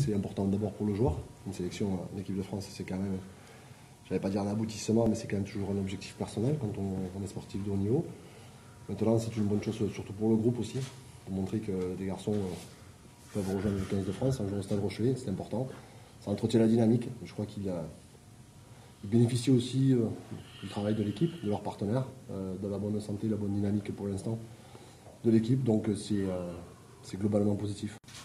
c'est important d'abord pour le joueur. Une sélection en équipe de France, c'est quand même, je ne vais pas dire un aboutissement, mais c'est quand même toujours un objectif personnel quand on est sportif de haut niveau. Maintenant, c'est une bonne chose, surtout pour le groupe aussi, pour montrer que des garçons peuvent rejoindre le 15 de France un jour au Stade Rochelet, c'est important. Ça entretient la dynamique. Je crois qu'il bénéficie aussi du travail de l'équipe, de leurs partenaires, de la bonne santé, la bonne dynamique pour l'instant de l'équipe. Donc c'est globalement positif.